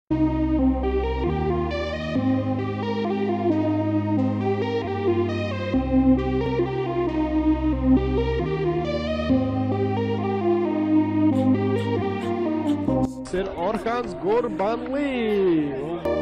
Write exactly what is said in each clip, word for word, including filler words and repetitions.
Sir Orhans Gurbanli.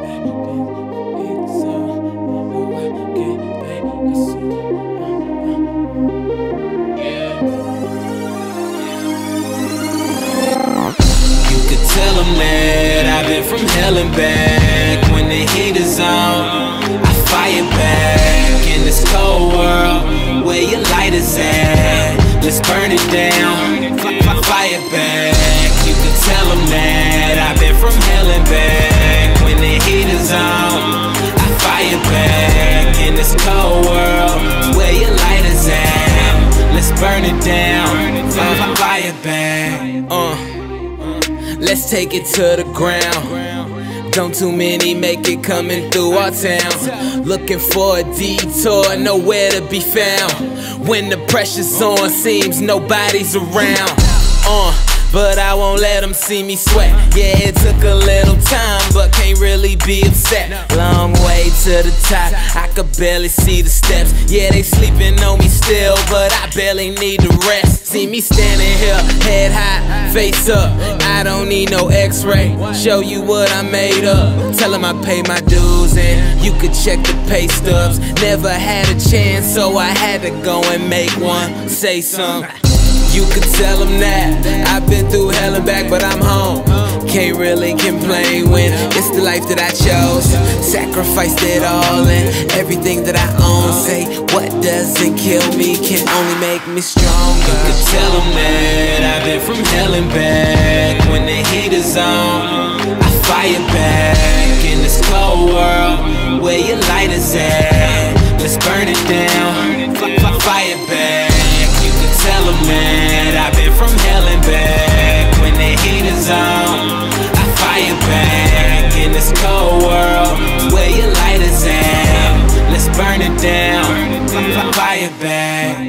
You could tell them that I've been from hell and back. When the heat is on, I fire back. In this cold world, where your light is at, let's burn it down, fire back. You could tell them that I've been from hell and back. When the heat is on, I fire back. In this cold world, where your light is at, let's burn it down, fire back. Uh. Let's take it to the ground. Don't too many make it coming through our town. Looking for a detour, nowhere to be found. When the pressure's on, seems nobody's around. Uh, but I won't let them see me sweat. Yeah, it took a little time, but can't really be upset. Long way to the top, I could barely see the steps. Yeah, they sleeping on me still, but I barely need to rest. See me standing here, head high, face up. I don't need no x-ray, show you what I made up. Tell them I pay my dues and you could check the pay stubs. Never had a chance, so I had to go and make one. Say something. You could tell them that I've been through hell and back, but I'm home. Can't really complain when it's the life that I chose. Sacrificed it all and everything that I own. Say what doesn't kill me can only make me stronger. You could tell them that I've been from hell and back. When the heat is on, I fire back. In this cold world, where your light is at, let's burn it down, fire back. Tell them that I've been from hell and back. When the heat is on, I fire back. In this cold world, where your light is at, let's burn it down, fire back.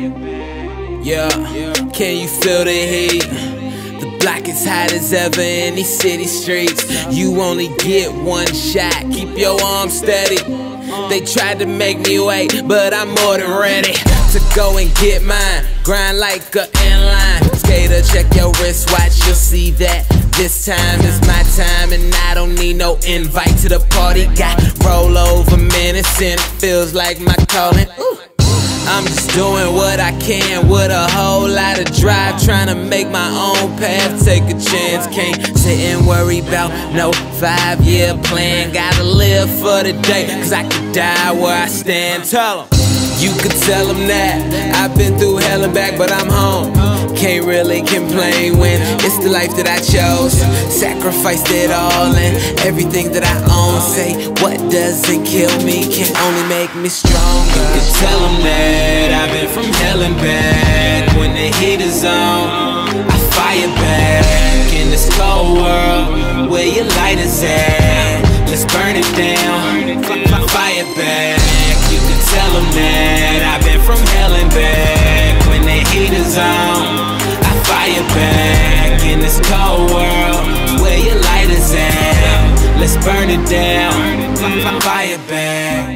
Yeah, can you feel the heat? The block is hot as ever in these city streets. You only get one shot, keep your arms steady. They tried to make me wait, but I'm more than ready to go and get mine. Grind like a inline skater, check your wristwatch, you'll see that this time is my time. And I don't need no invite to the party. Got rollover minutes and it feels like my calling. Ooh. I'm just doing what I can with a whole lot of drive, trying to make my own path, take a chance. Can't sit and worry about no five-year plan. Gotta live for the day, cause I could die where I stand. Tell them. You could tell them that I've been through hell and back, but I'm home. Can't really complain when it's the life that I chose. Sacrificed it all and everything that I own. Say what doesn't kill me can only make me stronger. You could tell them that I've been from hell and back. When the heat is on, I fire back. In this cold world, where your light is at, let's burn it down, fire back. You could tell them that I've been from hell and back. When the heat is on, I fire back. In this cold world, where your light is at, let's burn it down, fire back.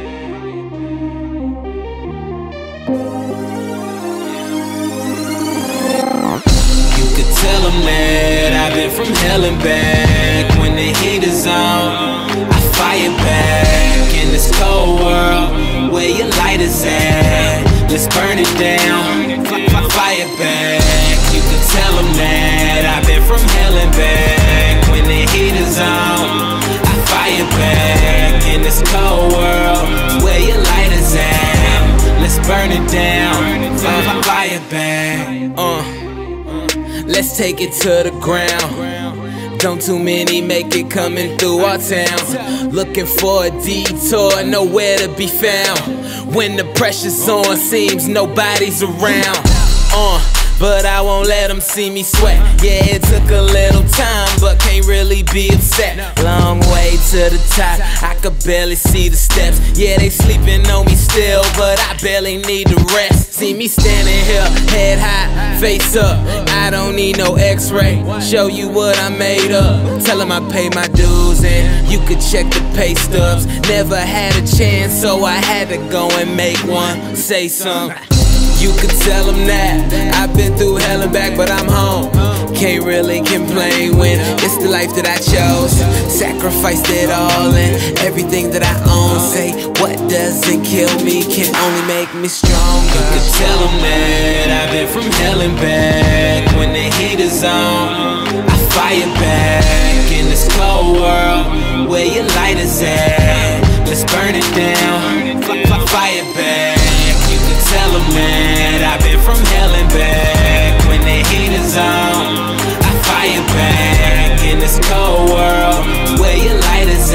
You could tell them that I've been from hell and back. When the heat is on, I fire back. In this cold world, where your light is at, let's burn it down, fire back. You could tell them that I've been from hell and back. When the heat is on, I fire back. In this cold world, where your light is at, let's burn it down, fire back. Uh. Let's take it to the ground. Don't too many make it coming through our town. Looking for a detour, nowhere to be found. When the pressure's on, seems nobody's around. Uh, but I won't let them see me sweat. Yeah, it took a little time, but can't really be upset. Long way to the top, I could barely see the steps. Yeah, they sleeping on me still, but I barely need to rest. See me standing here, head high, face up. I don't need no x-ray, show you what I made up. Tell them I pay my dues and You could check the pay stubs. Never had a chance, so I had to go and make one. Say something. You could tell them that I've been through hell and back, but I'm home. Can't really complain when it's the life that I chose. Sacrificed it all and everything that I own. Say what doesn't kill me can only make me stronger. You could tell them that I've been from hell and back. When the heat is on, I fire back. In this cold world, where your light is at, let's burn it down, fire back. You could tell them that I've been from hell and back. When the heat is on, I fire back. In this cold world, where your light is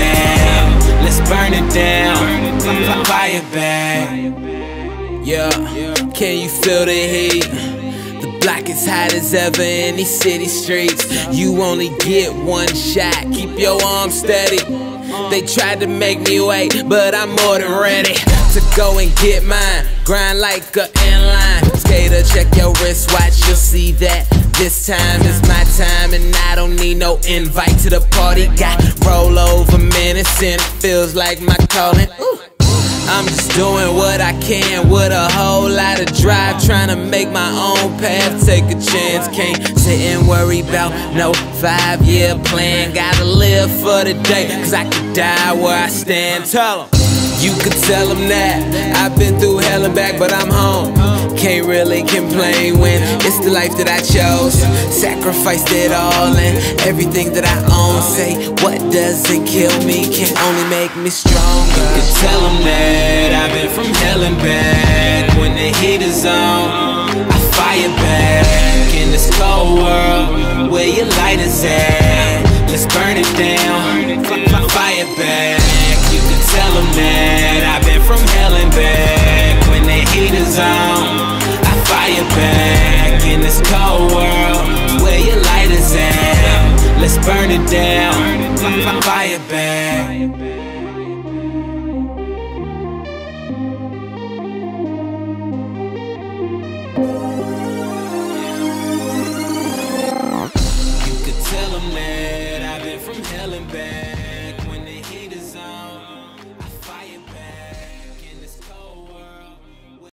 at, let's burn it down, fire back. Yeah, can you feel the heat? The block is hot as ever in these city streets. You only get one shot, keep your arms steady. They tried to make me wait, but I'm more than ready to go and get mine. Grind like a inline skater, check your wristwatch, you'll see that this time is my time, and I don't need no invite to the party. Got rollover minutes and it feels like my calling. Ooh. I'm just doing what I can with a whole lot of drive, trying to make my own path, take a chance. Can't sit and worry about no five-year plan. Gotta live for the day, cause I could die where I stand. Tell them. You could tell them that I've been through hell and back, but I'm home. Can't really complain when it's the life that I chose. Sacrificed it all and everything that I own. Say what doesn't kill me can only make me stronger. You could tell them that I've been from hell and back. When the heat is on, I fire back. In this cold world, where your light is at, let's burn it down, fire back. You could tell them that I've been from hell and back. When the heat is on, I fire back. In this cold world, where your light is at, let's burn it down, fire back.